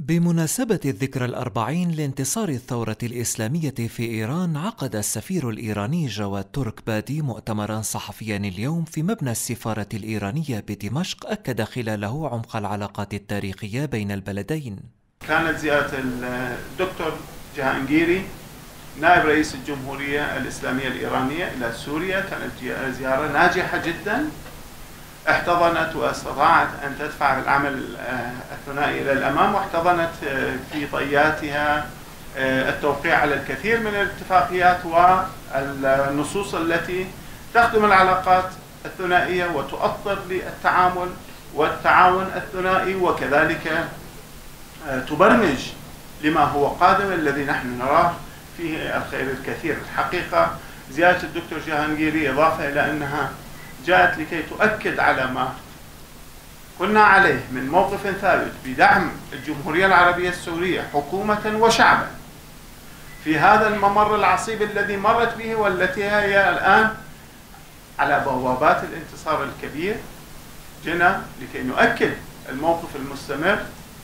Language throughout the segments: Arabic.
بمناسبة الذكرى الأربعين لانتصار الثورة الإسلامية في إيران، عقد السفير الإيراني جواد تركبادي مؤتمرا صحفيا اليوم في مبنى السفارة الإيرانية بدمشق، أكد خلاله عمق العلاقات التاريخية بين البلدين. كانت زيارة الدكتور جهانجيري نائب رئيس الجمهورية الإسلامية الإيرانية إلى سوريا كانت زيارة ناجحة جدا، احتضنت واستطاعت أن تدفع العمل الثنائي إلى الأمام، واحتضنت في طياتها التوقيع على الكثير من الاتفاقيات والنصوص التي تخدم العلاقات الثنائية وتؤطر للتعامل والتعاون الثنائي، وكذلك تبرمج لما هو قادم الذي نحن نراه فيه الخير الكثير. الحقيقة زيارة الدكتور جهانجيري إضافة إلى أنها جاءت لكي تؤكد على ما كنا عليه من موقف ثابت بدعم الجمهورية العربية السورية حكومة وشعبا في هذا الممر العصيب الذي مرت به، والتي هي الآن على بوابات الانتصار الكبير. جئنا لكي نؤكد الموقف المستمر،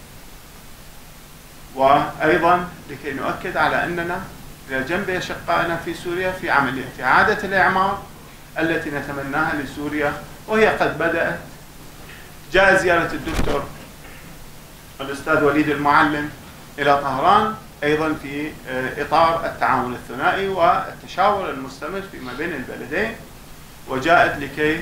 وأيضا لكي نؤكد على أننا إلى جنب أشقائنا في سوريا في عملية إعادة الإعمار التي نتمناها لسوريا، وهي قد بدأت. جاء زيارة الدكتور الأستاذ وليد المعلم إلى طهران أيضا في إطار التعاون الثنائي والتشاور المستمر فيما بين البلدين، وجاءت لكي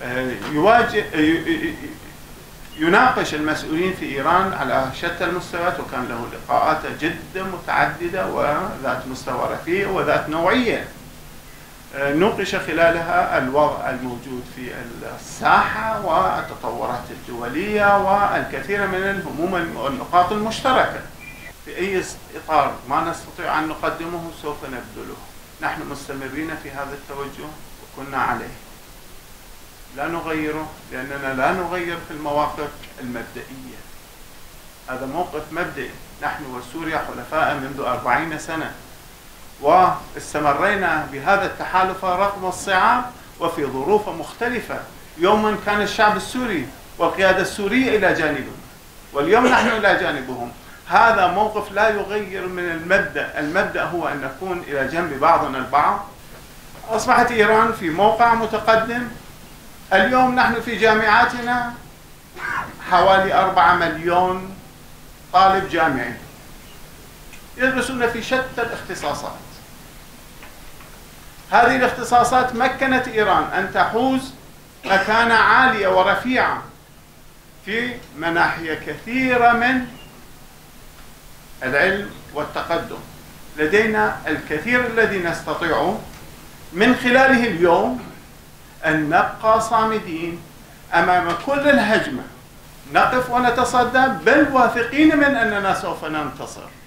يناقش المسؤولين في إيران على شتى المستويات، وكان له لقاءات جدا متعددة وذات مستوى رفيع وذات نوعية نوقش خلالها الوضع الموجود في الساحة والتطورات الدولية والكثير من الهموم والنقاط المشتركة. في أي إطار ما نستطيع أن نقدمه سوف نبذله. نحن مستمرين في هذا التوجه وكنا عليه، لا نغيره، لأننا لا نغير في المواقف المبدئية. هذا موقف مبدئي. نحن وسوريا حلفاء منذ 40 سنة، واستمرينا بهذا التحالف رغم الصعاب وفي ظروف مختلفة. يوما كان الشعب السوري والقيادة السورية إلى جانبنا، واليوم نحن إلى جانبهم. هذا موقف لا يغير من المبدأ. المبدأ هو أن نكون إلى جنب بعضنا البعض. أصبحت إيران في موقع متقدم. اليوم نحن في جامعاتنا حوالي 4 مليون طالب جامعي يدرسون في شتى الاختصاصات. هذه الاختصاصات مكنت إيران أن تحوز مكانة عالية ورفيعة في مناحي كثيرة من العلم والتقدم. لدينا الكثير الذي نستطيع من خلاله اليوم أن نبقى صامدين أمام كل الهجمة، نقف ونتصدى، بل واثقين من أننا سوف ننتصر.